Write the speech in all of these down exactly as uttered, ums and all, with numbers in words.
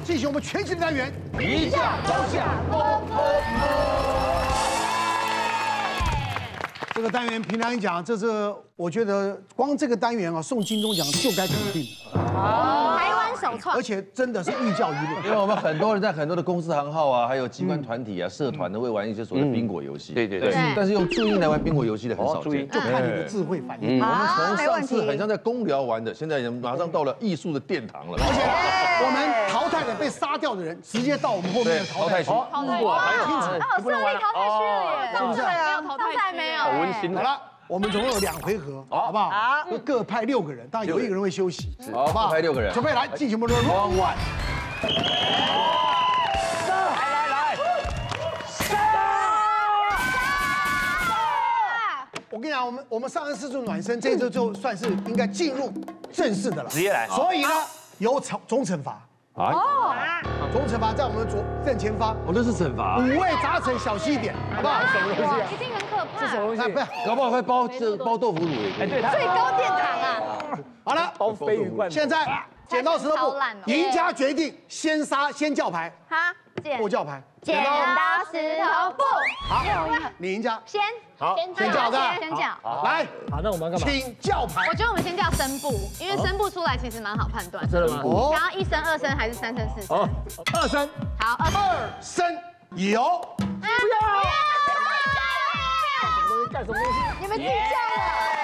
进行我们全新的单元， 一下高下摸摸摸。 这个单元平常讲，这是我觉得光这个单元啊，送金钟奖就该肯定。 台湾首创， 而且真的是寓教于乐。 因为我们很多人在很多的公司行号啊，还有机关团体啊、社团都会玩一些所谓的宾果游戏。 对对对。 但是用注音来玩宾果游戏的很少见， 就看你的智慧反应。 我们从上次很像在公聊玩的，现在马上到了艺术的殿堂了。 而且我们淘汰的被杀掉的人，直接到我们后面的淘汰区。 淘汰区， 还有哦，设立淘汰区了耶， 是不是？ 没有淘汰区，没有。 好温馨。 好了。我们总共有两回合，好不好？好，各派六个人，当然有一个人会休息， 好不好？派六个人， 准备来进行我们的 round one。 来来来，杀！ 我跟你讲，我们我们上一次做暖身，这一次就算是应该进入正式的了， 直接来。 所以呢，有惩总惩罚。哦，总惩罚在我们左正前方。 哦，那是惩罚。 五味杂陈，小心一点，好不好？ 什么东西啊？一定很可怕。 是什么东西？ 不要， 搞不好会包这包豆腐乳也可以。 哎，对， 最高殿堂啊！ 好了， 包鲱鱼罐。 现在剪刀石头布，赢家决定，先杀先叫牌。 好，剪不叫牌。 剪刀石头布。 好，你赢家。 先。 好， 先叫的。 先叫。 来， 好，那我们要干嘛？ 请叫牌。 我觉得我们先叫声部，因为声部出来其实蛮好判断。 真的吗？ 哦。 然后一声、二声还是三声、四声？ 哦，二声。 好，二声。 二声有。 不要！ 干什么东西？ 你们自己叫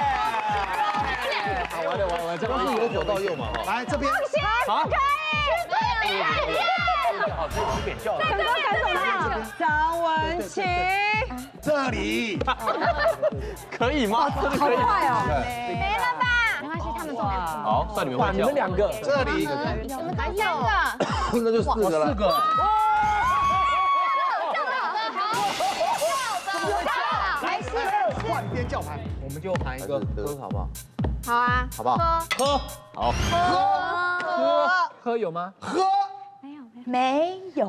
了。 好，完了完了完了，这都是由左到右嘛，哈。 来这边。 好。 可以。 好，这是扁叫。 在这边干什么？ 张文琪， 这里。 可以吗？真的可以。 快哦！ 没了吧？没关系，他们中两个。 好，算你们会叫。你们两个。 这里。 你们才三个。 那就四个了。四个。 换边叫牌， 我们就喊一个喝，好不好？ 好啊， 好不好？喝，好， 喝喝喝有吗？ 喝没有没有， 没有。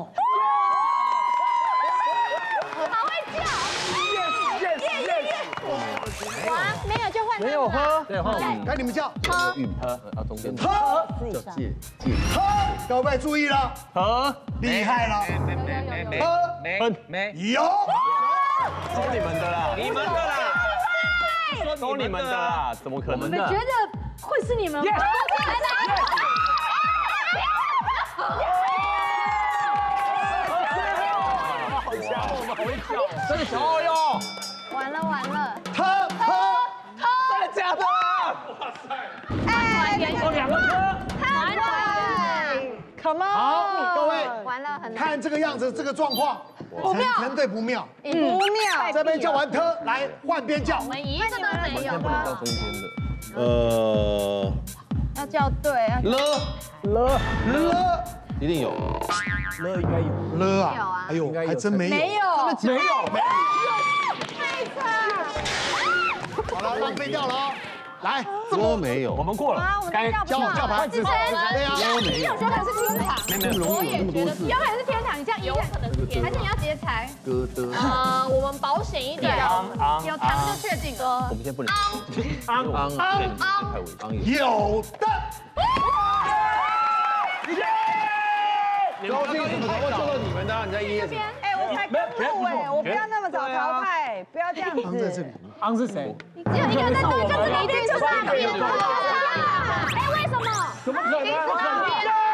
好会叫。 yes yes yes。 哇，没有就换。 没有喝，对，换我们。 来你们叫喝喝，啊中间。 喝叫借借。 喝，各位注意了， 喝， 厉害了，喝没没有， 都你们的啦，你们的啦。都你们的啦，怎么可能？ 你们觉得会是你们吗？ 好强，我们好会叫，真的骄傲哟！ 完了完了， 喝喝， 真的假的？哇塞！ 哎， 哦，两个车， 完了 Come on！ 好，各位完了，很难。 看这个样子，这个状况， 不妙成对不妙。 不妙。 这边叫完特，来换边叫。 我们一个都没有不能到中间的。呃， 要叫对，要了了了一定有。 了应该有， 了有啊啊！ 哎呦，还真没有。 没有， 没有没有。 太惨。 好了，浪费掉了哦。来， 都没有。 我们过了，该叫叫牌， 子晨， 对呀， 都没有，有可能是天堂。 这么容易有那么多字。 有可能是天堂，你这样有可能是天堂，还是你要直接猜？ 歌的。 呃，我们保险一点，有糖就确定。 我们先不能。 昂昂昂昂，太伟昂也。 有的。 你高兴什么？我叫到你们的，你在噎什么？ 哎，我才刚入哎，我不要那么早淘汰，不要这样昂在这里子。。 昂是谁？ 只有一个人在对，就是你一定是那边的。哎，为什么？ 怎么可能？ 不可能！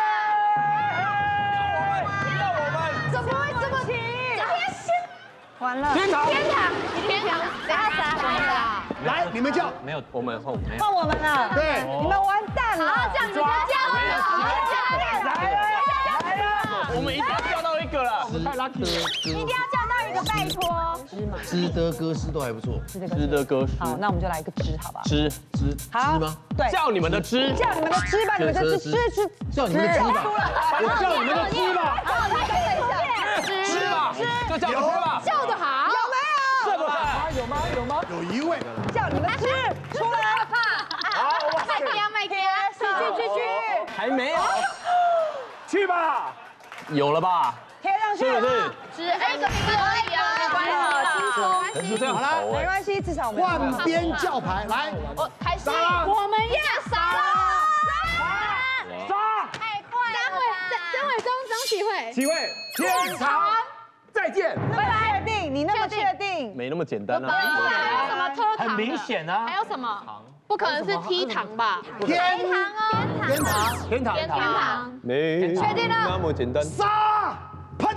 怎么会这么平？ 完了， 天堂， 天堂，天堂，谁要杀完了？ 来，你们叫。 没有，我们后没有。 换我们了。 对， 你们完蛋了。 好，这样子就叫了， 来了来了，我们一定要叫到一个了，我们太 lucky 了。 一定要叫到一个，拜托。 知的歌诗都还不错。 知的歌诗。 好，那我们就来一个知，好不好？ 知知好知吗？ 对， 叫你们的知， 叫你们的知吧，你们的知知知。 叫你们的知吧。 我叫你们的知吧， 好，来等一下， 知吧，就叫知吧。 叫的好， 有没有？ 这个有吗？有吗？ 有一位。 叫你们知出来。 好，麦克呀，麦克呀， 去去去去。 还没有。去吧。有了吧？ 贴上去是不是？ 只哎，这个可以啊，没关系，轻松。 可是这样好了， 没关系，至少我们换边叫牌，来， 我开始，我们要杀了， 杀！ 太快了！张伟，张伟忠，张没那么简单啊。 还有什么特糖？ 很明显啊。 还有什么？不可能是梯糖吧？ 天糖哦， 天堂天堂天堂。 没确定了那么简单。 杀喷。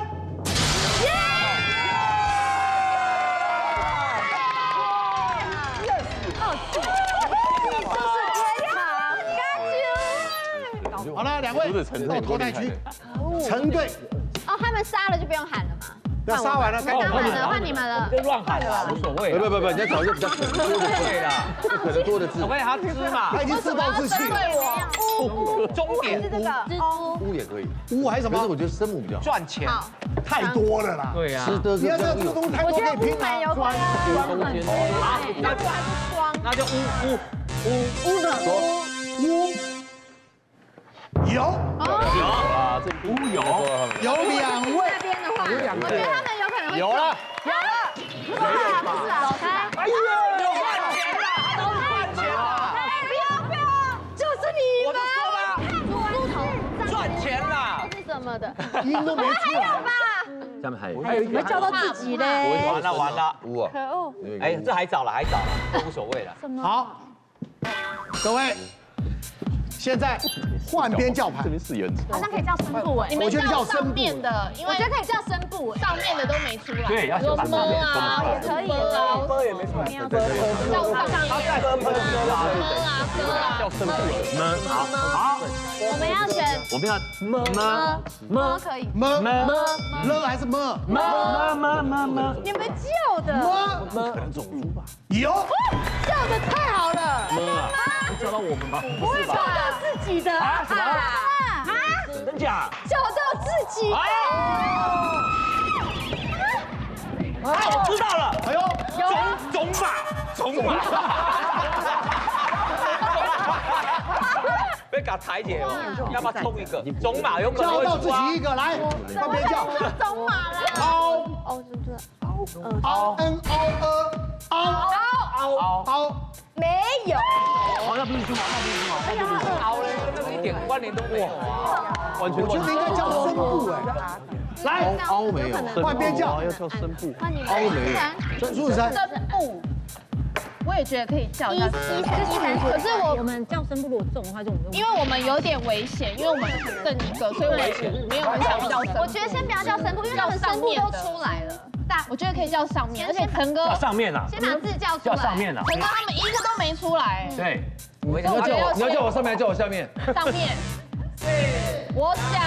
好了，两位到投胎区，成队。 哦，他们杀了就不用喊了嘛。 那杀完了，该杀完了，换你们了。 就乱喊了，无所谓。 不不不，你要找一个比较可能多的字啦，可能多的字。 我跟他芝麻， 他已经自暴自弃了。 终点是这个乌也可以， 乌还是什么？ 可是我觉得生母比较好。 赚钱。 太多了啦。 对呀。 吃的你要知道这个东西太多可以拼蛮有啊。 关啊。 中间。好，那那就乌乌乌乌的乌有有啊，这乌有有两位。 那边的话，我觉得他们有可能会有了。 有了，不是不是，走开。 哎呀，赚钱了，都赚钱了。 不要不要，就是你我就说吧， 猪头赚钱了。 是什么的？ 音都没出来。 吧？ 下面还有还有一个叫到自己嘞。 完了完了， 乌啊， 可恶！ 哎，这还早了，还早了，这无所谓了。 好，各位，现在换边叫牌。 这边是原则。 好像可以叫声部哎，你们我觉得叫声部上面的，因为我觉得可以叫声部，上面的都没出来。 对，要先把上面啊，也可以啊， 歌也没出来， 叫上面的歌喷歌啊， 啊歌啊， 叫声部了。好，好， 我们要选我们要么么么可以， 么么了还是么？ 么么么么你们叫的， 么么有。 叫的太好了， 么啊，叫到我们吗？不是吧？ 叫到自己的啊什么啊， 真假？ 叫到自己。 哎，我知道了。 哎呦， 种种马，种马。被搞台姐哦，要不要冲一个？种马有可能叫到会出啊自己一。个来，换边叫。 中马了， 凹哦，是不是？ 凹 n 凹 a 凹凹凹。 没有， 好像不是猪毛，那不是猪毛，凹嘞，那个一点关联都没有啊，完全我觉得应该叫声部哎。来， 凹没有， 换边叫。 要叫声部。 换你们。 凹没有。 陈楚生， 这是不，我也觉得可以叫一下。可是我我们叫声部如果中的话，就我们因为我们有点危险，因为我们剩一个，所以我没有很想叫声部。我觉得先不要叫声部，因为他们声部都出来了。大，我觉得可以叫上面，而且陈哥叫上面啊， 先把字叫出来。 叫上面啊陈哥他们一个都没出来。 对， 你要叫我，你要叫我上面还是叫我下面？ 上面。我想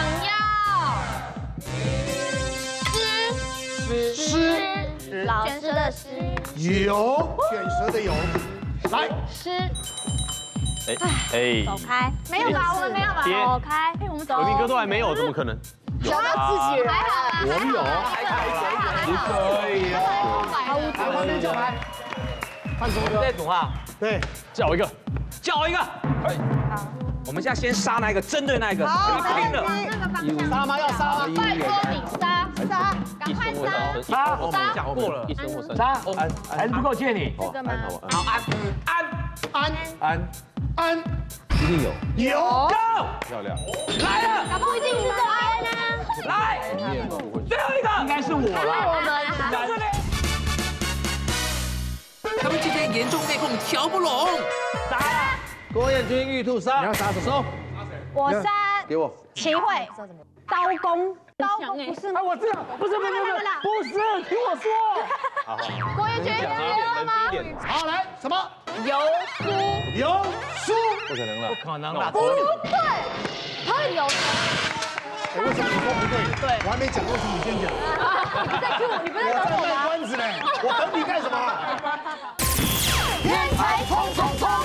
要诗，老师的诗， 有卷舌的有。来， 诗。 哎哎， 走开，没有吧？我们没有吧？ 爹走开，我们走。 文明哥都还没有，怎么可能？ 有啊，自己还好啦， 我有， 还好，还好， 可以啊。 来换边叫牌。换什么？ 这组哈， 对， 叫一个，叫一个。我们现在先杀那一个，针对那一个，你拼了。 那个方向。 杀吗？要杀吗？ 拜托你杀杀，赶快杀！ 杀， 我们讲过了， 一生或三。 杀，还是不够借你。 这个吗？ 好，安安安安安一定有， 有。 ，Go， 漂亮。 来了， 搞不好一定是安呢。 来，最后一个，应该是我了。 我们在这里， 他们之间严重内讧，调不拢。 杀了。 郭彦军、玉兔杀， 你要杀什么？ 收， 我杀给我。 齐慧，刀工，刀工不是吗？ 我知道， 不是不是不是不是，听我说。 郭彦军有吗？ 好，来什么？ 有书， 有书。 不可能了， 不可能啦， 不对，很有哎，为什么你说不对？对，我还没讲，为什么你先讲？ 你在 Q 我，你不是在我在卖等我吗？ 关子呢，我等你干什么？ 天才冲冲冲！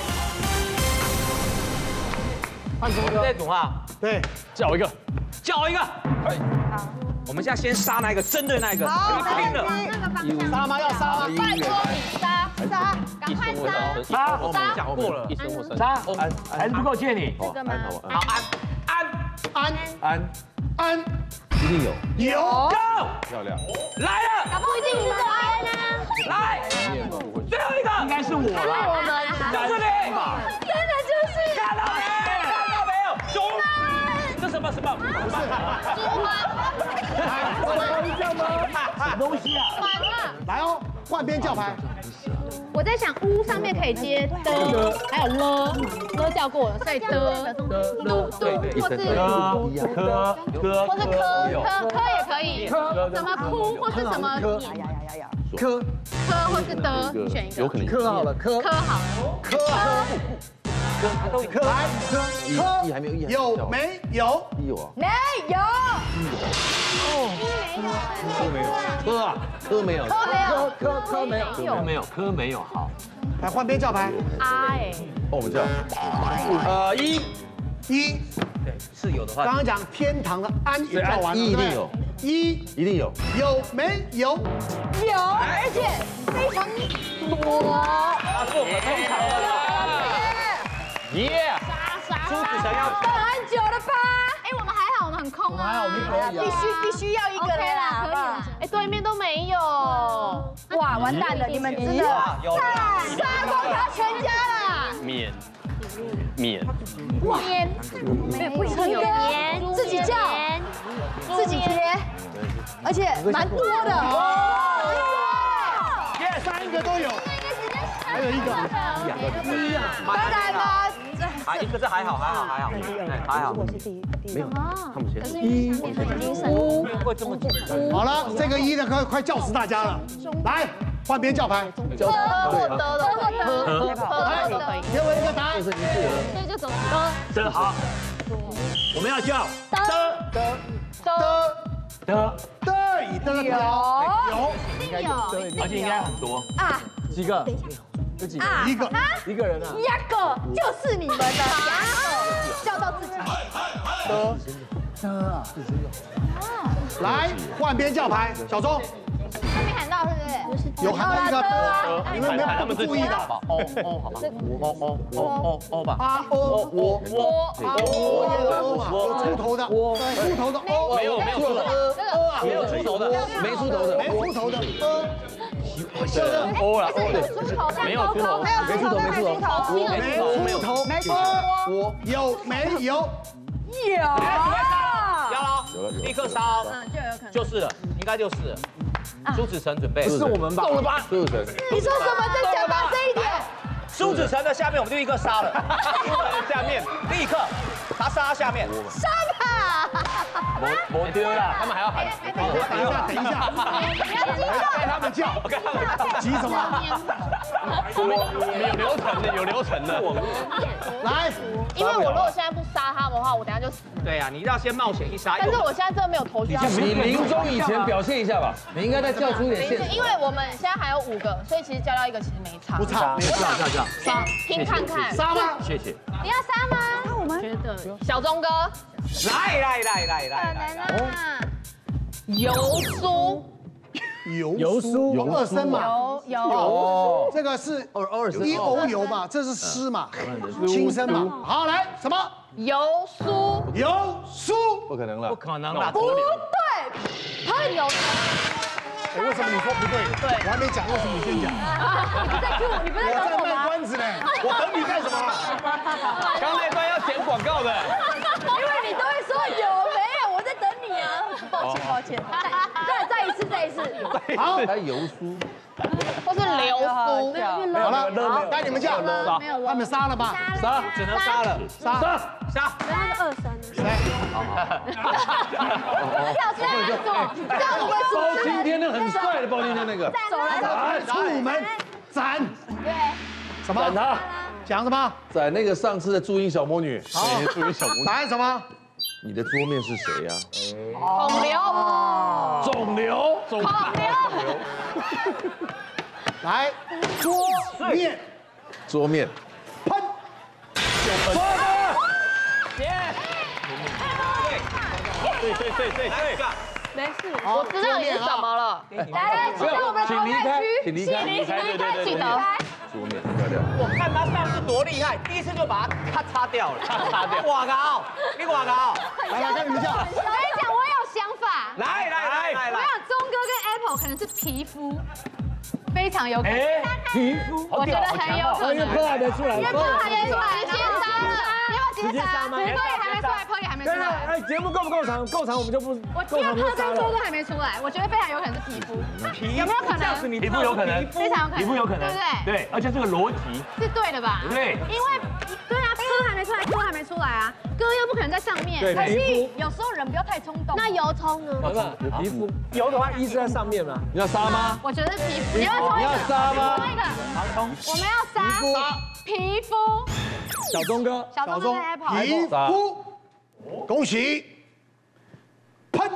换什么歌？ 这组哈， 对， 叫一个，叫一个。我们现在先杀那一个，针对那一个，你拼了。 那个方向。 杀吗？要杀吗？ 拜托你杀杀，赶快杀！ 杀，我们杀讲过了， 一生或三。 杀，还是不够借你。 好，安好好， 安安安安安安一定有， 有。 ，Go， 漂亮。 来了， 搞不好一定是安呢。 来，最后一个，应该是我了。 我们在这里， 真的就是看到没？看到没有？猪，这什么什么？ 猪吗？ 来，各位， 什么东西啊？ 完了， 来哦， 换边叫牌。 我在想，乌上面可以接的，还有了，了叫过了，所以的、嘟、嘟，或是科科或是科科科也可以，什么哭或是什么科科或是的，你选一个。 有可能科好了，科科好了， 科啊，科来科科一还没有一有没有？ 一有啊， 没有， 科啊科没有， 科没有， 科科没有。 科没有科没有好。 来换边叫牌。 啊哎， 帮我们叫。呃一一， 对，是有的话。 刚刚讲天堂的安也叫完了， 一一定有， 一一定有。 有没有？ 有，而且非常多。 他做很通常的啦。耶！朱子成要等很久了吧？ 哎，我们还好，我们很空啊， 还好，我们可以必啊。 须必须要一个 OK 人啦，可以了。哎，对面都没有， 哇，完蛋了，你们真的有杀光他全家啦！ 免免面，不行有面， 自己叫，自己贴，而且蛮多的。 耶，三个都有，还有一个。 一啊， 当然啦， 还一个这还好还好还好，还好。 没有，他们先。 一已经升会这么紧张？ 好了，这个一呢，快快叫死大家了。来，换边叫牌。 科或的的可以，科来或的可以， 给我一个答案。 所以就走科这好，我们要叫的的的的， 的以的有有一定有， 而且应该很多。 啊几个？ 啊， 一个一个人啊？ 压个就是你们的，叫到自己。 来换边叫牌，小钟还没喊到是不是？ 有喊到一个，你们没有不注意的。 哦哦，好吧。哦哦哦哦哦吧。 啊哦我我啊我也有欧嘛，有出头的，出头的欧没有没有出头的，没有出头的， 没出头的， 没出头的呃， 欧了欧有了， 出头， 没有出头， 没出头没出头， 没出头，没出我有没有？ 有， 要了， 有了有了立刻烧， 嗯，就有可能。 就是了，应该就是了。朱子成准备， 是我们吧？ 中了吧？ 朱子成， 你说什么？再讲大声一点。 朱子成的下面我们就立刻杀了，朱子成下面立刻他杀他下面， 杀吧！ 我我丢了，他们还要喊， 等一下，等一下，该他们叫， 该他们急什么？ 我们有流程的，有流程的。 来， 因为我如果现在不杀他们的话，我等下就死。 对呀，你要先冒险一杀。 但是我现在真的没有头绪要死。 你临终以前表现一下吧，你应该再叫出一点线索。 因为我们现在还有五个，所以其实叫到一个其实没差。 不差，没差， 这样杀听看看。 杀吗？ 谢谢。 你要杀吗？那我们觉得小钟哥来来来来来来， 啊，油酥油油酥二升嘛， 有有油，这个是偶尔是一欧油嘛，这是湿嘛，轻声嘛。好，来什么？ 油酥油酥？ 不可能了， 不可能啦， 不对， 很有哎，为什么你说不对？ 对我还没讲，为什么你先讲？ 你不在 Q 我，你不在我在卖等我吗？ 关子呢，我等你干什么？ 刚那段要剪广告的， 因为你都会说有没有，我在等你啊。抱歉抱歉，再再一次再一次。 好， 还油酥， 或是流酥， 好了，好，该你们叫， 没有他们杀了吧？ 杀只能杀了， 杀杀杀。 那个二三， 谁？ 跳出来做，这样我们包青天那很帅的包青天那个， 走来走来，出门斩。 对， 什么？ 斩他， 讲什么？ 斩那个上次的注音小魔女。 好， 注音小魔女， 答案什么？ 你的桌面是谁呀？ 孔刘， 肿瘤，肿孔刘， 来，桌面桌面， 喷。 对对对对对， 没事。 我知道你是什么了。 来来，请到我们的请离开， 投票区， 请离开， 离开离开，记得。 桌面很漂亮。 我看他上次多厉害，第一次就把他他擦掉了，擦掉。我靠，你我靠， 来来，跟你们叫。 我跟你讲，我有想法。 来来来来来， 我想钟哥跟 Apple 可能是皮肤，非常有可能。 哎，皮肤， 我觉得很有可能。 科还没出来， 因为科还没出来，先杀了。你要不要直接直接杀吗？ 对，还没出来，坡也还没出来。 哎，节目够不够长？够长我们就不我因为坡跟周都还没出来，我觉得非常有可能是皮肤，有没有可能？ 皮肤有可能， 非常有可能， 皮肤有可能， 对不对？ 对，而且这个逻辑是对的吧？ 对， 因为对啊，歌还没出来，歌还没出来啊，歌又不可能在上面。 对， 可是有时候人不要太冲动。那油葱呢？ 皮肤油的话，一是在上面嘛。 你要杀吗？ 我觉得是皮肤，你要冲一个， 你要杀吗？ 冲一个， 好冲， 我们要杀皮肤。 小钟哥， 小钟正在跑， 皮肤，恭喜，喷，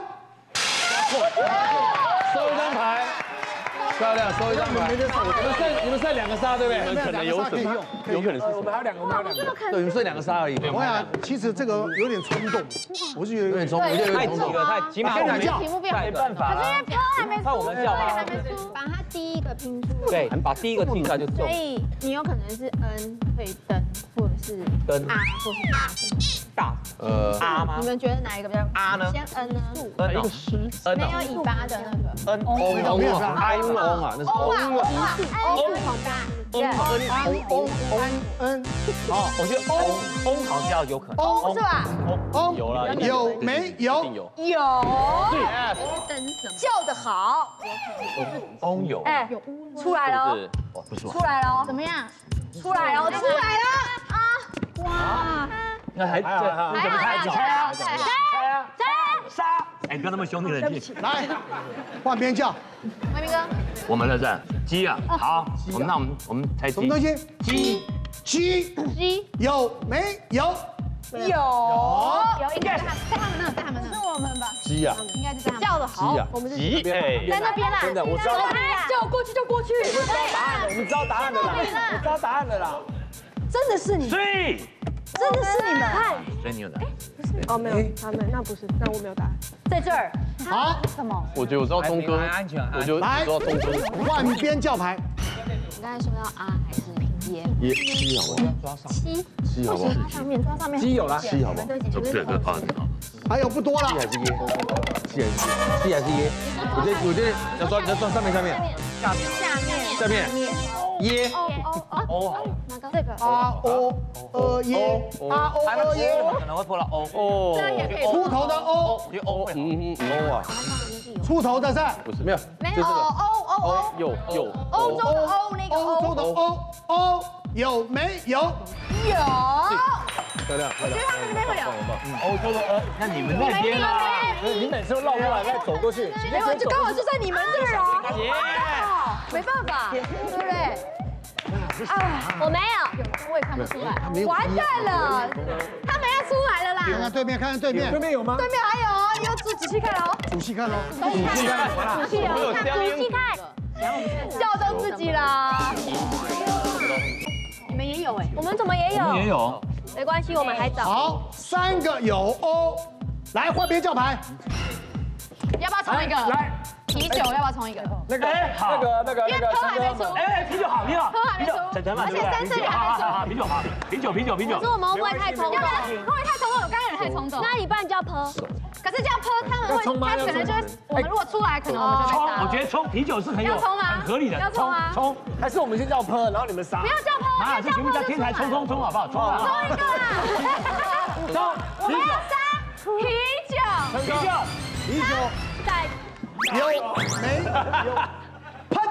收一张牌，漂亮，收一张牌。你们剩你们剩两个杀，对不对？ 可能有可能有可能是我们还有两个，我们还有两个， 对，你们剩两个杀而已。 我想其实这个有点冲动，我是觉得有点冲动，有点冲动。 太起码我们叫题目变没办法可是因为飘还没出， 看我们叫还没出，把它第一个拼出来。 对，把第一个记出来就中所。以你有可能是 N 会登，或者是登 R 或是大。 大呃， 阿吗你们觉得哪一个比较 R 呢先 N 呢？ ？N 一个诗，N 没有尾巴的那个。 N 翁翁没有啊， 没有翁翁啊，那是欧啊翁。 欧啊欧是红大。 翁 N 翁翁恩哦，我觉得翁翁好像比较有可能。 翁是吧？ 翁有了， 有没有？ 有。 有， 登什么？ 叫得好。 翁有。 哎，出来了， 不是出来了， 怎么样？ 出来了，出来了啊！哇， 那还这你怎么猜？你猜啊！猜啊！杀！哎，不要那么凶，你冷静。 来，换边叫， 威明哥， 我们的是鸡啊，好，我们那我们我们猜鸡。 什么东西？ 鸡。 鸡鸡有没有？ 有， 有应该在他在他们那，在他们那，是我们吧？ 鸡呀， 应该是在他们叫得好鸡，呀， 我们是鸡，哎， 在那边啦。 真的，我知道， 叫过去就过去， 答案了，我们知道答案了啦，我知道答案了啦。 真的是你， 所以， 真的是你们， 所以你有答案。 哦，没有，他们那不是，那我没有答案。 在这儿， 好， 什么？ 我觉得我知道东哥， 安全， 我就来知道东哥。 换边叫牌， 你刚才说要 R 还是耶？ 也鸡好不好？ 七， 鸡好不好？ 它上面，它上面鸡有啦， 鸡好不好？ 这个答案好。 还有不多了鸡。还是耶？鸡还是耶？鸡还是耶？我觉得我觉得要抓要抓上面上面下面下面耶。 哦哦哦，哪个？这个啊哦呃耶啊哦呃耶， 可能会破了 O。 哦， 这也可以出头的哦， 我觉得 O 会好。 嗯嗯欧啊， 出头的是不是没有， 没有哦哦哦有有欧洲的欧那个欧洲的欧欧有没有？ 有， 漂亮漂亮， 他们这边会有。 欧洲的 O，那你们那边呢？你每次都绕过来再走过去， 没有，就刚好就在你们这儿哦， 耶！ 没办法，对不对？啊，我没有， 我也看不出来。 完蛋了， 他们要出来了啦！ 看看对面，看看对面， 对面有吗？ 对面还有哦，你要仔仔细看哦， 仔细看喽。 仔细看，仔细哦，仔细看，笑到自己啦。 你们也有哎， 我们怎么也有？ 也有。 没关系，我们还早。 好，三个有欧，来换边叫牌。 要不要冲一个？ 来， 啤酒要不要冲一个？ 那个那个那个因为喝还没出。 哎，啤酒好，啤酒好， 喝还没出陈陈嘛， 而且三胜也还没出好好好，啤酒好，啤酒啤酒啤酒。 可是我们会不会太冲动？ 会不会太冲动？我刚刚有太冲动。 那一半叫泼。 可是这样泼，他们会，他可能就会，我们如果出来，可能我们就冲， 被杀。 我觉得冲啤酒是很有要冲吗很合理的， 要冲吗冲，还是我们先叫泼，然后你们杀。 不要叫泼， 啊，这节目叫天台冲冲冲，好不好？冲啊！ 冲一个啦！ 冲， 我们要杀啤酒。 啤酒， 啤酒在有没有？喷。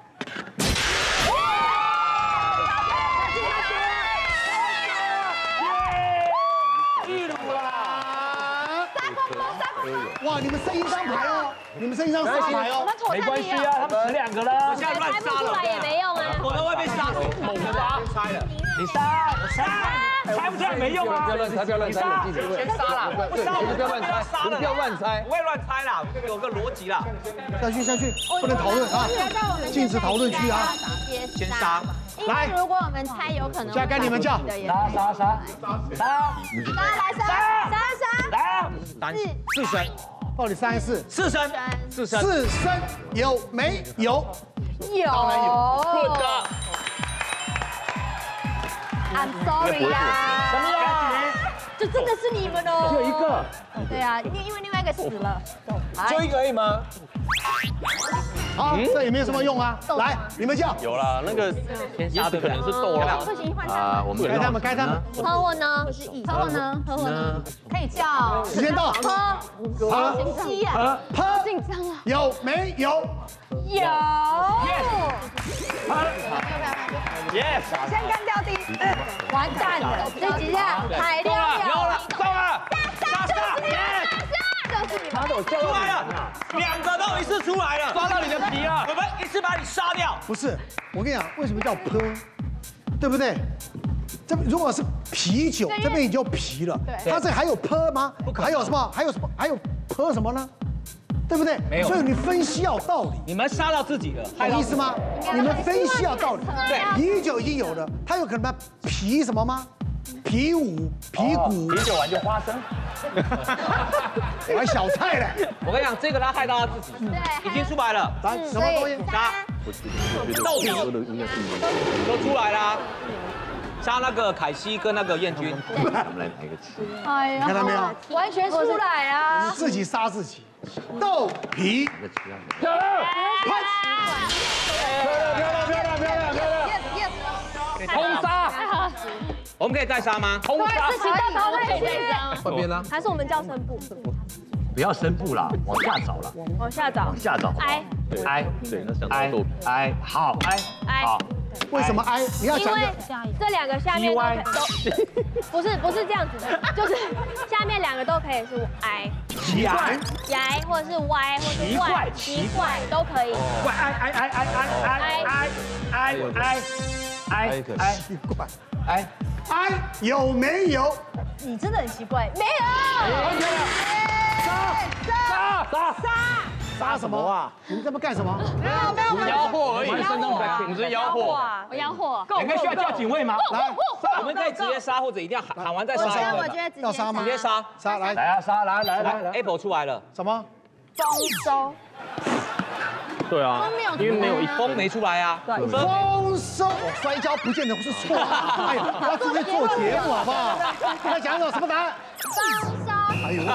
记录啦！ 杀空包，杀空包。 哇，你们剩一张牌哦，你们剩一张杀牌哦。 没关系啊，他们死两个了。 现在乱杀了，也没用啊。 我都会被杀死，猛的杀，猜了。你杀，我杀，猜不出来没用啊！ 不要乱猜，不要乱猜，冷静， 先杀了， 对，你们不要乱猜，你们不要乱猜不。会乱猜啦，有个逻辑啦。 下去下去，不能讨论啊，禁止讨论区啊。 先杀， 因为如果我们猜，有可能现在该你们叫。 杀杀杀杀， 大家来杀杀杀。 来啊！四神， 到底三还是四？ 四神，四神， 四声有没有？ 有， 当然有。 good 的。 I'm sorry 呀， 什么呀？ 这真的是你们哦。 就一个， 对啊，因为因为另外一个死了。 就一个而已吗？ 好，这也没有什么用啊。来，你们叫。 有啦，那个也许可能是豆啦。 不行，换他。 啊，我们该他们，该他们。 和我呢？和我呢？和我呢？可以叫。 时间到。 喝。 好。 鸡呀。 喝。 紧张了。 有没有？ 有。 Yes。 先干掉第一。完蛋了，这几下海量有了，中了。杀杀 ，Yes。 就是你们。 他都出来了，两个都一次出来了，抓到你的皮了，我们一次把你杀掉。 不是，我跟你讲，为什么叫泼？对不对？这如果是啤酒，这边已经有啤了，它这还有泼吗？还有什么？还有什么？还有泼什么呢？对不对？ 没有。 所以你分析要有道理。 你们杀到自己了， 懂意思吗？你们分析要有道理。 对， 啤酒已经有了，它有可能啤什么吗？皮五、皮骨， 啤酒完就花生， 玩小菜嘞。 我跟你讲，这个他害到他自己，已经出来了。 来，什么东西？ 杀豆皮都出来啦。杀那个凯西跟那个燕君。我们来排个棋。 哎呀， 看到没有？ 完全出来啊！ 你自己杀自己。豆皮。 漂亮！ 拍！ 漂亮！漂亮！漂亮！漂亮！通杀。 我们可以再杀吗？ 通杀。 事情到头来去。 换边啦。 还是我们叫声部？ 不要声部啦，往下找啦， 往下找。 往下找。 哀。 哀。对，那想到豆皮。哀。好。哀。好。 为什么哀？你要讲因为这两个下面都都不是不是这样子的，就是下面两个都可以是哀。 奇怪。 牙或者是歪或者是怪奇怪都可以。 怪哀哀哀哀哀哀哀哀哀哀哀奇怪。 哀哀有没有？ 你真的很奇怪，没有。 完全了。杀杀杀杀杀什么啊？你们在不干什么？ 没有没有没有。 妖货而已， 我只是妖货。 我妖货。 你们需要叫警卫吗？ 来， 我们可以直接杀，或者一定要喊喊完再杀。 我觉得要杀吗？ 直接杀， 杀来来啊杀来来来来 ，Apple 出来了。 什么？ 丰收。 对啊，因为没有一风没出来啊。 丰收，摔跤不见得是错。哎呀，要直接做节目好不好？要讲什么？什么答案？ 丰收。 哎呦，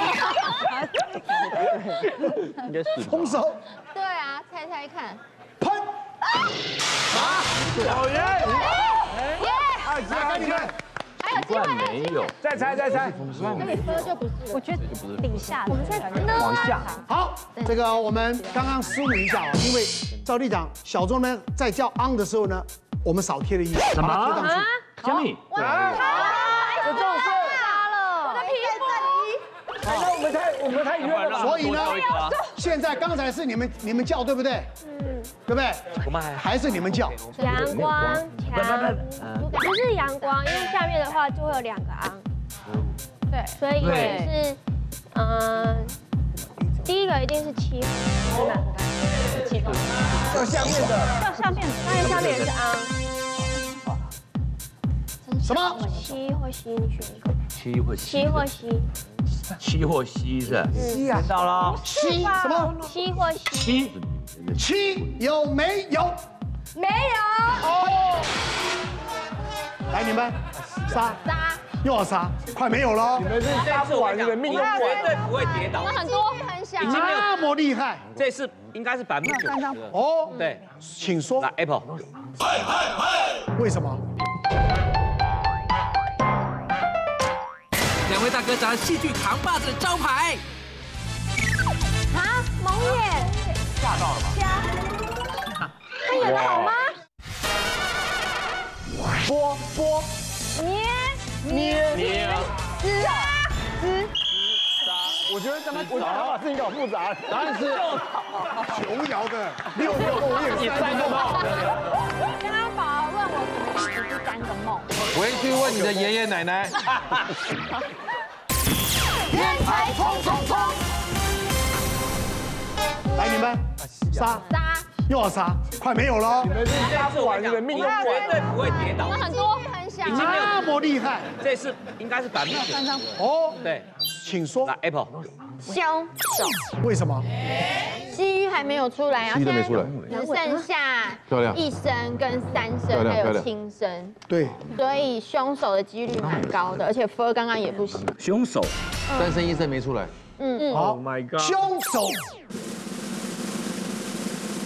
应该是丰收。 对啊，猜猜看。 喷。 啊！讨厌！ 耶！ 哎，来给你们。 还有机会， 没有， 再猜再猜。 那你说就不是，我觉得底下，我们在往下。 好，这个我们刚刚失误一下啊，因为照例讲，小钟呢在叫 on 的时候呢，我们少贴了一个， 什么？ 贴上去。 小米。 哇！ 这种事。 我的皮在哎，那我们猜，我们猜冤了吧？ 所以呢，现在刚才是你们你们叫对不对？嗯，对不对？ 我们还还是你们叫？ 阳光强，不是阳光，因为下面的话就会有两个昂。对，所以也是，嗯，第一个一定是七，是哪个？七号。 要下面的。 要下面，当然下面也是昂。 什么？ 七或西，你选一个。 七或西。 七或西。 七或西是？ 西啊， 到了。 七什么？ 七或西。 七。 七有没有？ 没有。 哦。来，你们杀杀， 又要杀，快没有了。 你们是杀不完，你们命都绝对不会跌倒。 那很多很小。 那么厉害， 这次应该是百分之九十。 哦， 对， 请说。 来 Apple。 为什么？ 两位大哥砸戏剧扛把子招牌。 啊，蒙眼。 吓到了吧？ 瞎。他演的好吗？ 拨拨捏捏捏啊！ 撕撕。 我觉得他们，我觉得他把事情搞复杂。 答案是琼瑶的六个梦魇三个梦。 刚刚宝儿问我什么意思是三个梦。 回去问你的爷爷奶奶。 天才冲冲冲！来，你们杀杀， 又要杀，快没有了。 你们是杀不完，你们命都绝对不会跌倒。 很多很小。 那么厉害， 这次应该是百分之九十。 哦， 对， 请说。 来 Apple。 凶手。 为什么？ 西域还没有出来啊， 西域都没出来只剩下漂亮一声跟三漂声，还有亮漂亮轻声。 对， 所以凶手的几率蛮高的，而且 Fur 刚刚也不行。 凶手。 三声一声没出来。 嗯嗯。 好 ，Oh my god， 凶手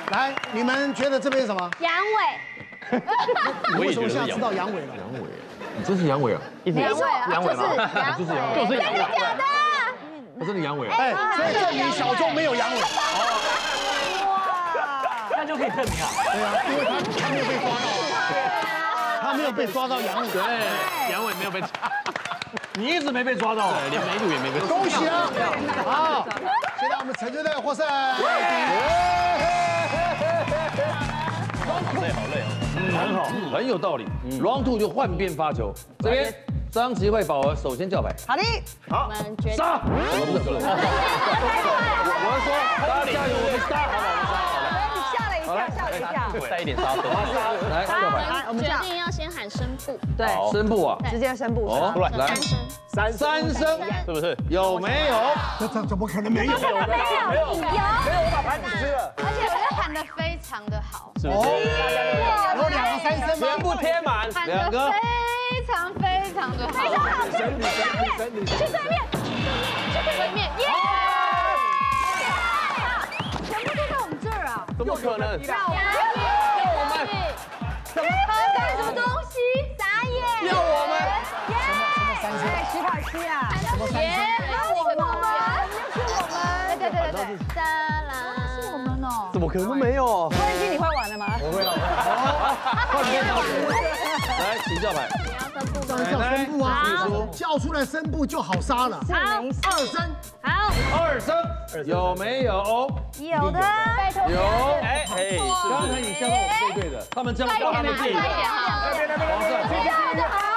来，你们觉得这边是什么？ 阳痿。 你为什么现在知道阳痿了？ 阳痿，你真是阳痿啊？ 没错， 阳痿吗？ 就是阳痿， 就是阳痿。真的假的？ 我真的阳痿啊！ 哎，所以证明小钟没有阳痿。 那就可以证明啊。 对啊，因为他他没有被抓到，他没有被抓到阳痿。 对，阳痿没有被抓。你一直没被抓到，对，连梅毒也没被。 恭喜啊！好，现在我们成队队获胜。 好累，好累哦。嗯，很好，很有道理。Round two 就换边发球，这边张琪慧、宝儿首先叫牌。 好的， 好，杀！我不是，我是说，大家加油，我们杀，好不好？ 吓了一下，吓了一下， 带一点沙粉。 来，叫牌。 来，我们决定要先喊声部。 对， 声部啊， 直接声部。 哦，出来，来， 三声。 三声， 是不是？ 有没有？ 这这怎么可能没有？ 没有，没有，有。 我把盘子吃了。 而且我觉得喊的非常的好， 是不是？ 有两个三声吗？ 全部贴满， 喊的非常非常的好，非常好。去对面，去对面，去对面，耶！全部都在我们这儿啊！ 怎么可能？ 要我们，干什么东西？傻眼！ 要我们？ 哎，徐凯西啊， 什么三声？要我们，是我们。对对对对对，沙拉是我们哦。 怎么可能没有？ 郭彦基，你会玩了吗？ 我会了。换边发球，来，请叫牌。 当然叫声部啊，叫出来声部就好杀了。 好， 二声， 好， 二声有没有？ 有的，拜托。 有。 哎哎， 刚才你叫到我背对的，他们叫到他们自己的。 快一点， 黄色， 这样就好。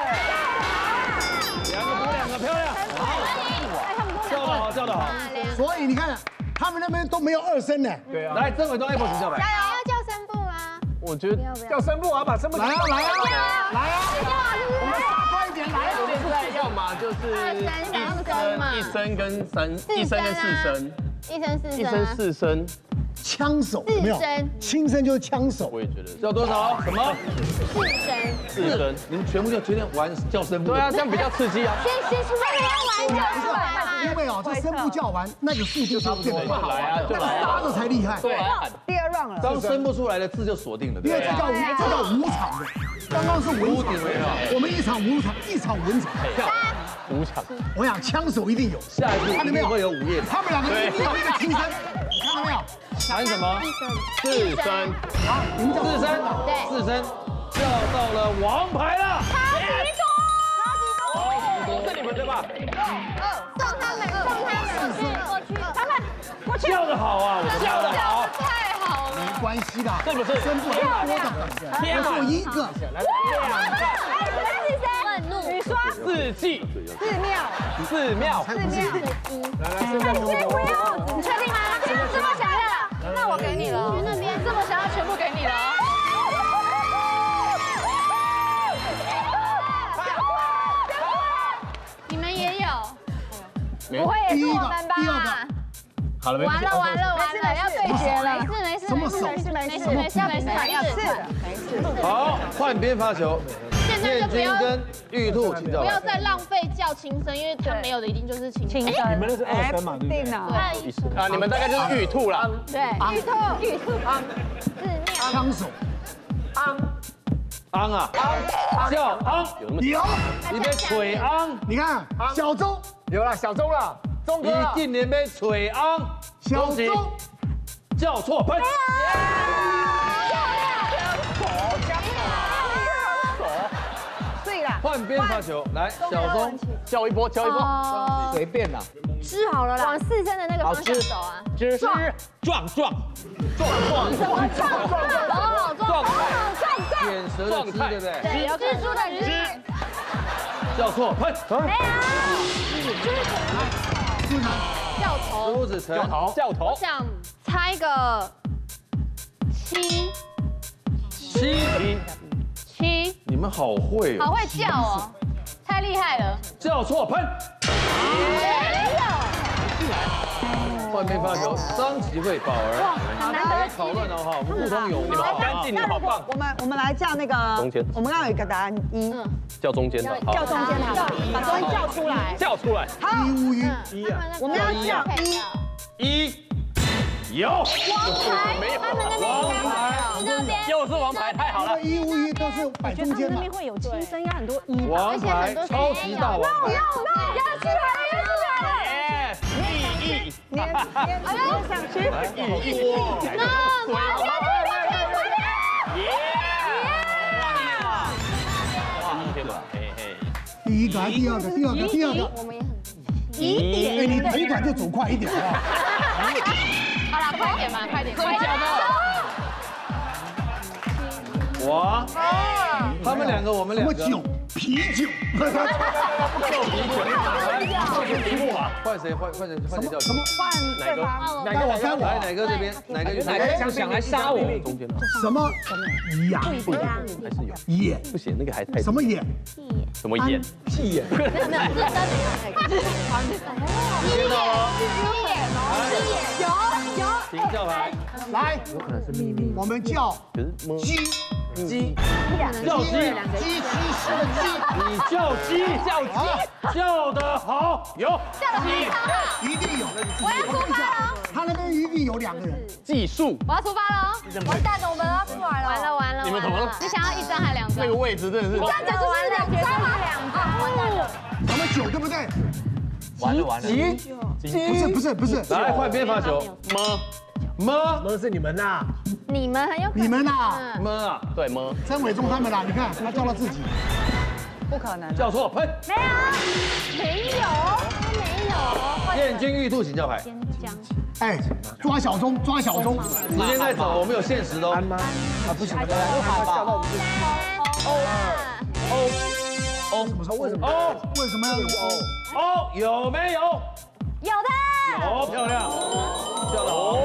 两个补两个，漂亮。好，叫得好，叫得好。 所以你看，他们那边都没有二声呢。 对啊。 来，曾伟东 Apple 请叫牌。 加油，要叫声部吗？ 我觉得叫声部啊，把声部来啊来啊来啊！ 我们杀快一点来啊！ 现在要么就是一声跟三，一声跟四声， 一声四声， 一声四声。 枪手有没有？轻声就是枪手。 我也觉得叫多少？什么？ 四声， 四声。 你们全部就决定玩叫声部。 对啊，这样比较刺激啊。 先先出来玩叫出来， 因为哦，这声部叫完，那个速度就变得快， 来啊，就来啊， 杀的才厉害。 对， 第二 round 了。 当声不出来的字就锁定了， 因为这叫无，这叫无场的。刚刚是文场，我们一场无场，一场文场。 五场。 我想枪手一定有， 下一步一定会有午夜场。 他们两个一定有一个轻声，看到没有？ 喊什么？ 四声。 好，你们叫四声，四声，叫到了王牌了。 超级多， 哦，是你们对吧？ 送他们，送他们，过去，他们， 我叫的好啊，我叫的好， 太好了， 没关系的， 是不是？ 声部很多的， 天我说一个， 愤怒， 你说四季， 寺庙， 寺庙， 寺庙， 来来，声部不要，你确定吗？这么想要，那我给你了，去那边这么想要，全部给你了。你们也有，不会也是我们吧？ 第二个， 好了，没完了完了完了，要对决了，没事没事什么手没事没事没事没事没事， 没事， 好，换边发球。 现在就不要跟玉兔请叫牌。 不要再浪费叫轻声，因为他没有的一定就是轻声。 轻声， 你们那是二声嘛，对不对？ 定了。 啊，你们大概就是玉兔啦。 对，玉兔玉兔啊，寺庙枪手昂啊，叫昂， 有， 你被锤昂， 你看小钟有了，小钟了，钟哥你了。 今年被锤昂， 小钟叫错喷。 对了， 换边发球，来，小钟叫一波，叫一波， 随便啦。 支好了啦，往四声的那个方向走啊。 支撞撞撞撞撞撞撞撞撞撞眼舌的支，对不对？ 对，有蜘蛛的蜘。 叫错喷。 没有。叫头。 朱子成， 叫头我，想猜个七七七， 你们好会哦， 好会叫哦，太厉害了。 叫错喷。 没有。 换边发球，张琪慧、宝儿，来讨论哦哈，我们互通有无， 你们好干净，你们好棒。 我们我们来叫那个中间我们刚刚有一个答案一， 叫中间的， 叫中间好，把中间叫出来。 叫出来， 好， 一乌云， 一啊， 我们要叫一， 一有。 王牌， 没有他们那边王牌， 那边又是王牌，太好了。 一五一都是摆中间嘛。 会有轻声，要很多一。 王牌，超级大王牌。 要出来了，要出来了。 耶，意义， 粘粘粘上去。 那马上去，快点，快点！ 耶！哇，天哪，嘿嘿。 第一个，第二个，第二个，第二个。 我们也很一点，哎，你腿短就走快一点啊。 好了，快点嘛，快点，快点！ 哇，他们两个，我们两个。 什么酒？啤酒。 换谁？换换谁？换谁叫什么？ 换对方。 哪个我看我？ 来，哪个这边？哪个？ 哪个想来杀我？中间什么？羊？ 还是有眼？ 不行，那个还太什么眼？ 什么眼？ 屁眼。 没有，这真的有。 听到了？ 有有。 请叫牌。 来，我们叫鸡。 鸡，叫鸡， 鸡鸡是的鸡， 你叫鸡，叫鸡，叫得好，有， 鸡，一定有。 我要出发了， 他那边一定有两个人。 技术， 我要出发了哦！完蛋了，我们要出来了！完了完了， 你们怎么了？ 你想要一张还两张？ 那个位置真的是。 这样就是两张吗？两张，完蛋了。 什么酒对不对？ 完了完了。 鸡， 不是不是不是， 来换边发球。么么么是你们呐？ 你们很有可能。 你们呐？ 么啊， 对么？ 曾伟忠他们啦，你看他叫了自己。 不可能。 叫错，喷。 没有，没有，没有。 燕京玉兔，请叫牌。 哎，抓小钟，抓小钟。 时间在走，我们有限时的哦。 啊，不行，不好吧。 哦哦，什么时候？为什么？ 哦， 为什么要有哦？ 哦，有没有？ 有的。 有，漂亮。叫得好。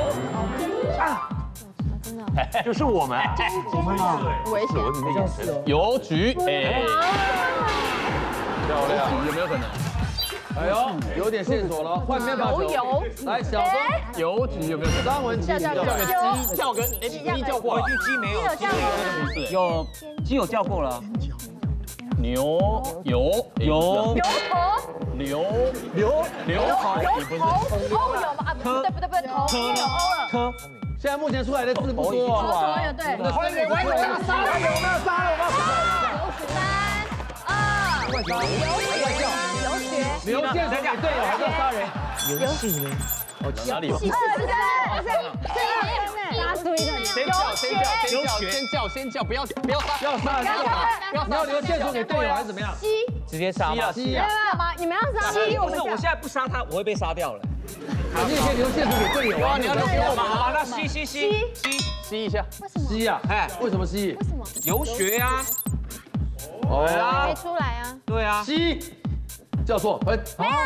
就是我们， 我们啊， 危险。 邮局，哎， 漂亮， 有没有可能？ 哎呦，有点线索了，换边发球。 油来，小钟， 邮局有没有可能？ 张文琪，叫叫个鸡，叫个哎，鸡叫过了，鸡没有，鸡有不是，有鸡有叫过了。牛油油牛头， 牛牛牛头，不是头有吗？不对不对不对，头也有欧了。 科， 现在目前出来的字不多啊。 头有对。 欢迎欢迎，杀了有没有杀了有没有杀？ 三二，流血， 刘建成给队友还是杀人？ 游戏呢？哦，哪里有？ 二十三， 拉出一个。 先叫先叫先叫先叫先叫，不要不要杀， 要杀人要你要留线索给队友还是怎么样？ 直接杀吧。 鸡啊！ 吗？你们要杀鸡，我是我现在不杀他，我会被杀掉了。 你也可以留线索给队友啊！ 你要留给我吗？好，那吸吸吸吸吸一下。 为什么？ 吸啊！哎，为什么吸？ 为什么？ 游学啊！ 哦没出来啊！ 对啊， 吸，叫错，喷。 没有，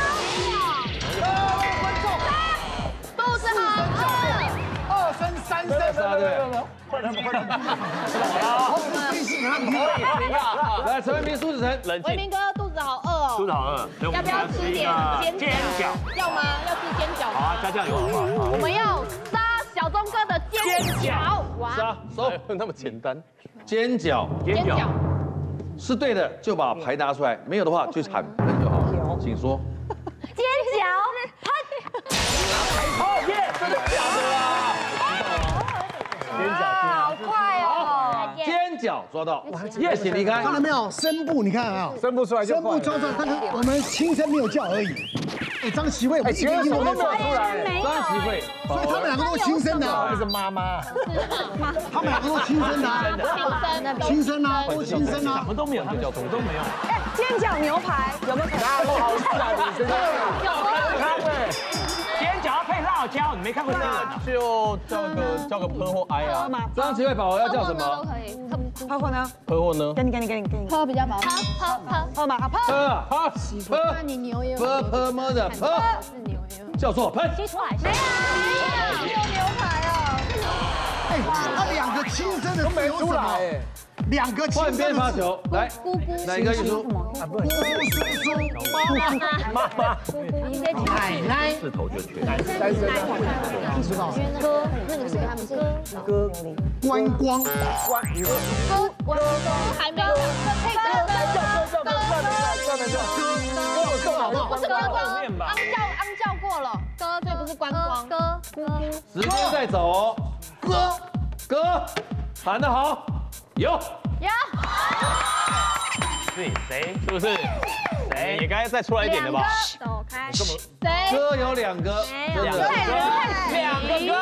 肚子好饿， 二声三声， 杀对。 快点快点！好，飞行啊！ 来，陈文明、苏子成， 冷静。 维明哥肚子好饿哦， 肚子好饿， 要不要吃点煎饺？要吗？要吃煎饺好啊， 吗？ 加酱油好不好？ 我们要杀小钟哥的煎饺。哇， 杀手， 那么简单。 尖角， 煎饺。 是对的就把牌拿出来，没有的话就喊喷就好。请说。 煎饺， 哦耶，真的假的啊？ 好快哦！ 尖角抓到，叶血离开。 看到没有？声部你看啊， 生不出来就声部抓出来，但是我们轻声没有叫而已。哎，张琪慧，哎， 其实什么都没有出来。 张琪慧， 所以他们两个都轻声的啊， 是妈妈， 他们两个都轻声的啊，轻声啊，都轻声啊什。么都没有，就叫什么都没有。 哎，煎饺牛排有没有可能？ 好吃啊！你真的他们煎饺要配辣椒，你没看过这个？就叫个叫个喷或哀啊。 张琪慧宝宝要叫什都么？ 可以。 泡泡呢？ 喷或呢？ 给你给你给你给你。 喝比较饱。喝喝喝。 泡嘛，泡。 喝啊，喝， 那你牛也有。 喝喝么的喝， 是牛也有。 叫错喷。 吸出来，没有，没有牛排哦。 哎，他两个轻声的都没出来。 两个换边发球，来，哪一个玉书？ 妈妈， 奶奶， 四头就缺。 单身不知道。 哥，那个谁他们是哥， 观光， 哥，我还没有，可以哥哥哥哥，不是观光，昂叫昂叫过了，哥，这不是观光，哥哥， 时间在走哦， 哥哥，喊得好，有。 呀， 是谁？是不是？谁？也该再出来一点的吧？ 走开， 谁？ 哥有两个，真两的。 个歌，两个歌。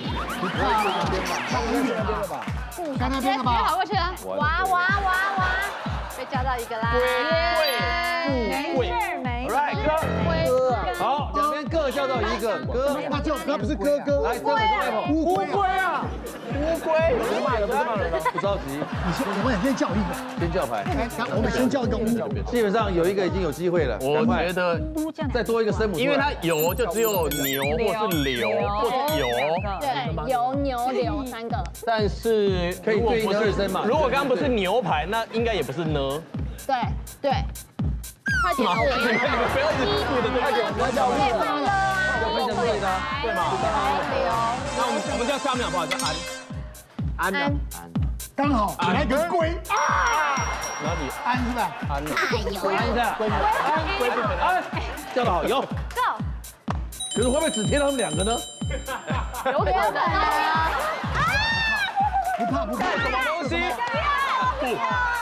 在那边了吧？ 跑过去了，哇哇哇哇，被叫到一个啦。 贵贵没 ，right 哥。 好，两边各叫到一个哥。 那就那不是哥哥， 来，这位这位乌龟啊， 乌龟，不是骂人，不是骂人了。 不着急， 你先，我们先叫一个， 先叫牌。 我们先叫一个乌。 基本上有一个已经有机会了， 我觉得再多一个声母出来， 因为它有就只有牛或是柳或是油， 对，有牛柳三个， 但是可以对应的二声嘛。 如果刚刚不是牛排，那应该也不是呢。 对对，快点， 你们不要一直吐的，快点，快叫太棒了啊！ 要分享对的， 对吗？那我们我们叫下面好不好？叫安， 安的， 刚好来个龟啊， 哪里？ 安是吧？ 安， 安一下， 安，龟不可能。安， 叫得好，有。 Go， 可是会不会只贴他们两个呢？ 有可能啊！ 不怕不怕， 什么东西？不，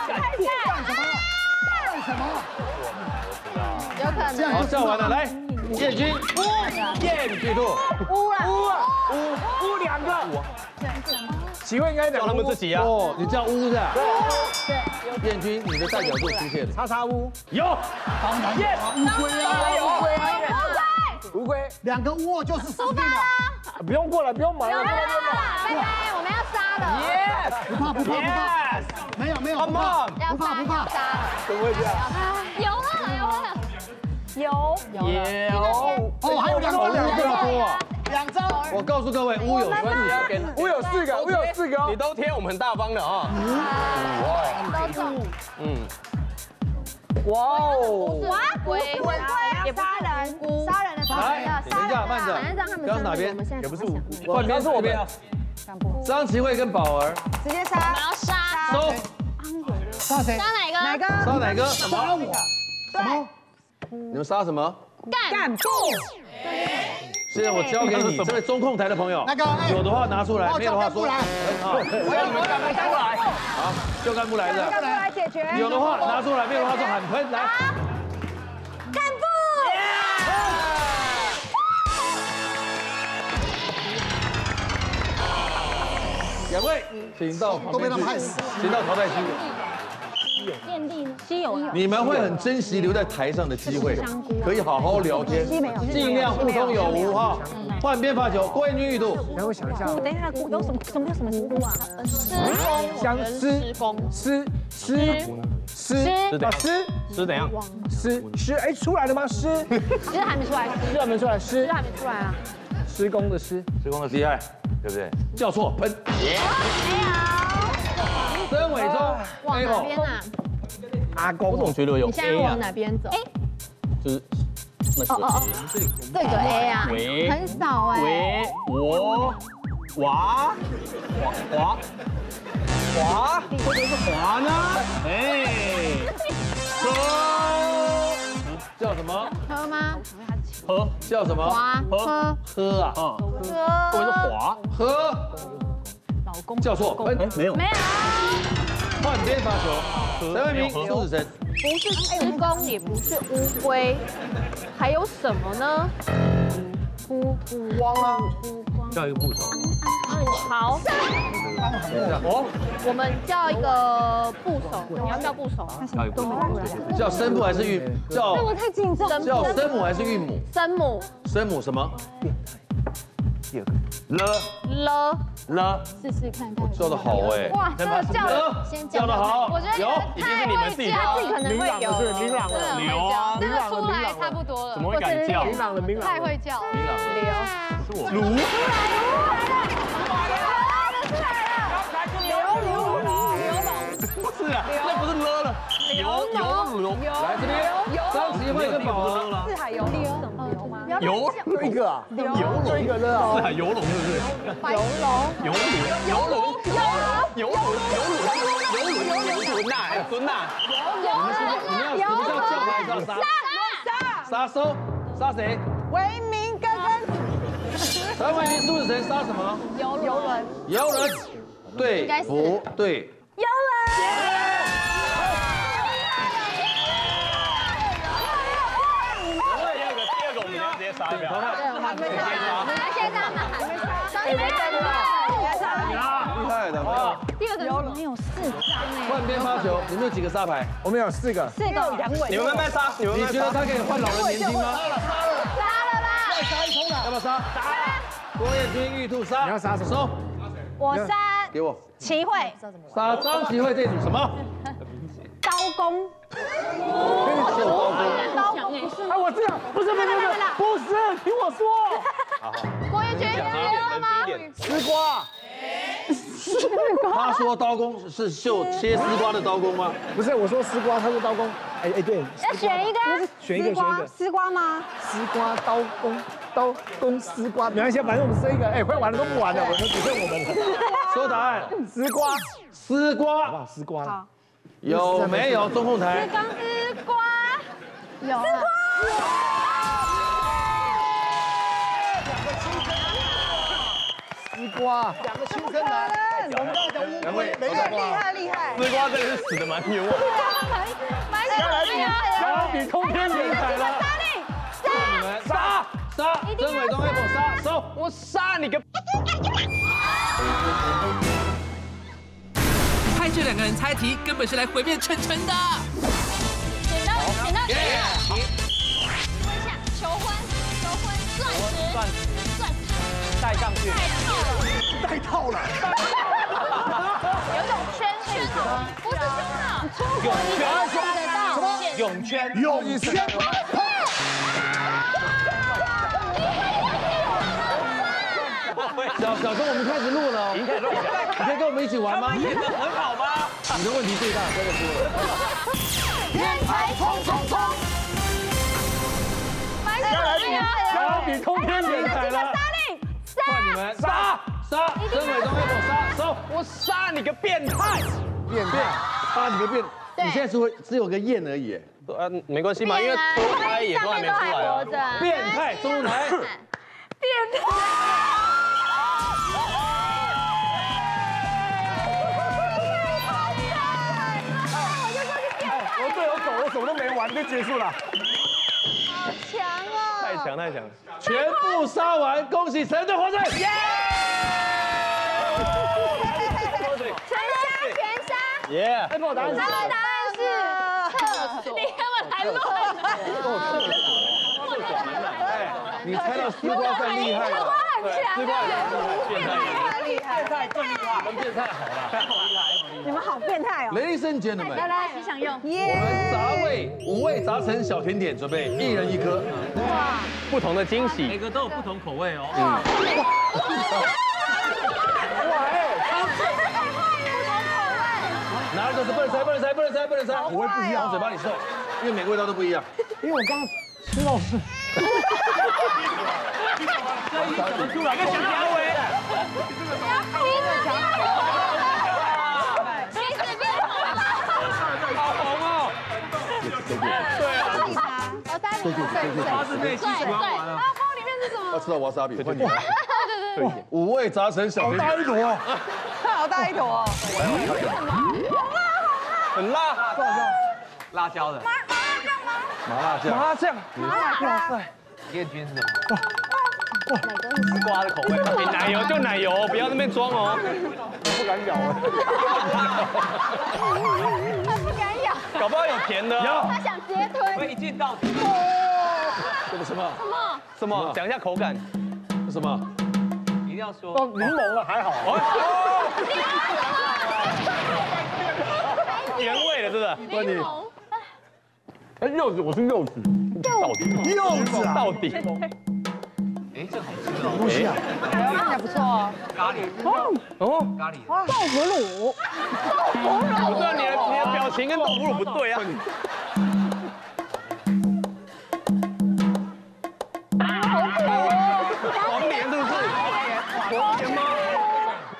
干什么？ 有可能。 好，叫完了，来，燕军，燕巨兔， 乌了， 乌啊乌乌两个，请问应该叫他们自己啊。 哦，你叫乌是吧？ 对， 燕军，你的代表作出现了， 叉叉乌， 有， 当然有啊，乌龟啊， 乌龟啊，乌龟， 两个窝就是死定了。 不用过来，不用忙了， 拜拜，我们要杀了。 耶， 不怕不怕不怕，没有没有，不怕不怕不怕， 杀了。 怎么会这样？ 有了有了， 有有。 哦，还有两个乌这么多啊，两张。 我告诉各位，乌有分乌有四个，乌有四个， 你都贴我们很大方的啊。 哇，都中。 嗯。 哇哦！ 哇，龟龟也不杀人，杀人的杀人来， 的， 等一下，慢着，刚刚哪边？也不是五，换边是我们。张琪慧跟宝儿， 直接杀， 我们要杀。 收。 杀谁？ 杀哪个？ 哪个？ 杀哪个？ 杀我。什么？ 你们杀什么？ 干部。 现在我交给你，这位中控台的朋友， 那个有的话拿出来，没有的话说。好， 我要你们干部出来。 好，就干部来的。 干部来解决。 有的话拿出来，没有的话说喊喷来。 干部。 两位，请到旁边都被他们害死， 请到淘汰区。 验地呢？稀有你们会很珍惜留在台上的机会，可以好好聊天，尽量互通有无哈。换边发球，郭彦均预度。 让我想一下， 等一下，有什么什么叫什么菇啊？ 施工。 相思诗诗诗啊诗是怎样？ 诗诗哎出来了吗？诗其实还没出来， 诗还没出来，诗还没出来啊。 施工的施， 施工的厉害，对不对？叫错，喷。曾伟忠， 往哪边啊？ 阿公， 我总觉得有你现在 A 啊往，哪边走？ 就是那个哦哦哦，这个 A 啊， 喂很少哎。 喂，我华华华，会不会是华呢？哎，喝叫什么？ 喝吗？ 喝叫什么？ 华喝喝啊， 嗯， 喝。 会不会是华？ 喝。叫错，喷。 没有没有， 换边发球，陈伟明，苏子晨。 不是施工，也不是乌龟，还有什么呢？乌乌光啊， 叫一个部首。 好， 哦， 我们叫一个部首，你要叫部首。 叫一个部首。叫声部还是韵？叫我太紧张。 叫声母还是韵母？ 声母。 声母什么？了了了， 试试看看。 叫的好哎。 哇，这个叫了， 先叫的好， 我觉得有。 一定是你们自己他自己可能会有， 是明朗的牛啊， 这个出来差不多了。 怎么会敢叫？ 明朗的明朗， 太会叫了。 明朗刘， 是我。 卢，出来了，出来了，出来了，刘刘刘刘龙。 就一个啊， 游龙， 就一个了啊。 是啊，游龙是不是？ 游龙， 游轮，游轮，游轮，游轮，游轮，游轮，游轮呐，哎，蹲呐。 你们要什么叫叫牌杀杀？杀杀收杀谁？ 为民根根。 陈伟霆是不是谁？杀什么？ 游轮， 游轮。对不对？ 游轮。 直接杀掉。 对，我还没杀。来，现在他们还没杀。 哎，没在吗？ 厉害的， 第二个游轮有四张哎。 换边发球，你们有几个杀牌？ 我们有四个。 四个杨伟， 你们慢慢杀，你们你觉得他可以换老人年轻吗？ 杀了啦！ 再杀一通了。 要不要杀？杀！郭彦军、玉兔杀。 你要杀什么？ 收。 我杀给我。 齐慧。 杀张齐慧这组什么？ 刀工。 秀刀工。 刀工不是吗？ 哎，我知道，不是不是不是不是，听我说。 郭彦军，有吗？ 丝瓜。 他说刀工是秀切丝瓜的刀工吗？ 不是，我说丝瓜，他说刀工。哎哎，对。 要选一个。 选一个，选一个。 丝瓜吗？ 丝瓜刀工，刀工丝瓜，没关系，反正我们这一个，哎，会玩的都不玩了，我们只剩我们了。 说答案， 丝瓜， 丝瓜， 好不好？丝瓜。好。 有没有中控台？ 刚丝瓜。有。丝瓜。 丝瓜，两个亲生男，我们刚才讲误会，没有厉害厉害。 丝瓜真的是死的蛮冤枉。 蛮蛮来比，来比通天灵彩了。 你们杀杀，曾伟东 Apple 杀收， 我杀你个！ 派这两个人猜题，根本是来毁灭晨晨的。 剪刀，剪刀，剪刀。问一下，求婚，求婚，钻石，钻石，钻石， 戴上去。 戴套了。 有种圈圈套，不是圈套， 泳圈， 什么？ 泳圈， 泳圈。 小小钟，我们开始录了， 已经开始录了， 你可以跟我们一起玩吗？ 演得很好吗？ 你的问题最大，真的输了。 天才冲冲冲！ 要比通天灵彩了。 换你们杀杀，曾伟东 Apple 杀收， 我杀你个变态！ 变变， 杀你个变，你现在是会只有个燕而已。 呃，没关系嘛，因为投胎也都还没出来啊。 变态中控台。 变态！ 我队友走，我什么都没玩就结束了。 好强哦！ 太强太强！ 全部杀完，恭喜陈队获胜！耶！ 全杀全杀！ 耶！ 哎，我答案是。 他的答案是厕所。你根本还乱。 你猜到丝瓜算厉害了。 很强， 丝瓜变态很厉害， 变态更厉害， 跟变态好了。 你们好变态哦！ Ladies and gentlemen， 来来，你想用？ 我们杂味五味杂陈小甜点准备一人一颗。 哇， 不同的惊喜， 每个都有不同口味哦。 哇， 拿了就是不能塞，不能塞，不能塞，不能塞，我会不一样，往嘴巴里送，因为每个味道都不一样。 因为我刚刚吃到是。 这一怎么出来？跟小条尾。好红哦！对啊， 我塞你，对发自内心喜欢玩了。 包里面是什么？ 要吃到瓦萨比，换你。 对对对， 五味杂陈小甜点。 好大一坨， 好大一坨哦！ 很辣， 辣椒的。 麻辣酱。 麻辣酱， 麻辣烫， 燕军是什么？ 丝瓜的口味。你奶油就奶油，不要那边装哦。 不敢咬了。 他不敢咬， 搞不好有甜的。 有。 他想直接吞。 会一镜到底。 这个什么？ 什么？ 什么？讲一下口感。 什么？ 一定要说。 哦，柠檬了还好。 原味的，真的。 问你。 哎，柚子，我是柚子。 到底。 柚子啊。 到底。 哎，这好吃哦。 什么东西啊？ 还不错哦。 咖喱。 哦。 咖喱。 哇，豆腐乳， 我知道你的你的表情跟豆腐乳不对啊。 好可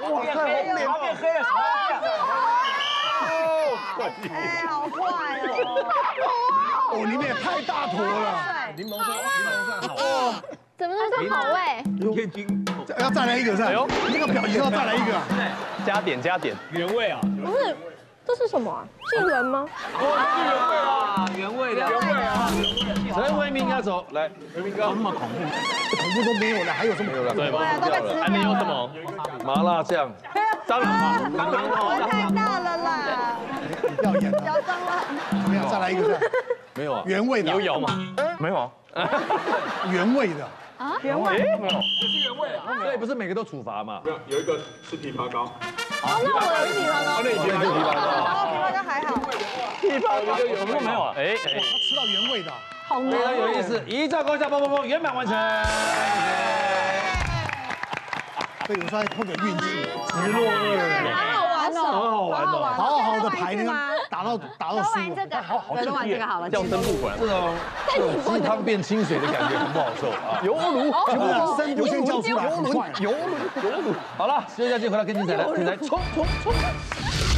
哇塞，红脸变黑了， 哎，好快哦！ 哦，里面也太大坨了。 柠檬酸，柠檬酸好哦。 怎么那么多口味？ 燕君， 要再来一个，再来，那个表情要再来一个， 加点加点，原味啊。 不是，这是什么啊？杏仁吗？ 啊，原味的，原味啊。 陈为民要走，来，为民哥， 那么恐怖， 恐怖都没有了，还有什么？ 没有了， 对吧？ 都被吃还能有什么？ 麻辣酱， 蟑螂吗？蟑螂我太大了啦， 你不要演了， 嚣张了。 怎么样？再来一个，再来没有啊？ 原味的， 有咬吗？没有。 原味的。 啊？ 原味？没有。 所以不是每个都处罚嘛？ 有一个是枇杷膏。 哦，那我有枇杷膏。 那你枇杷膏，枇杷膏， 枇杷膏还好。 枇杷膏有什么都没有啊？哎哎， 吃到原味的， 好非常有意思，一兆高下蹦蹦蹦，圆满完成。 所以有时候还碰点运气， 直落二， 好玩哦， 很好玩哦。 好好的牌呢，打到打到输。 这个，好好，都玩这个好了。 叫生不管， 这种鸡汤变清水的感觉很不好受啊。 油炉， 全部生不先叫出来，很快。 油炉，油炉。 好了，休息一下，回来更精彩了，精彩冲冲冲！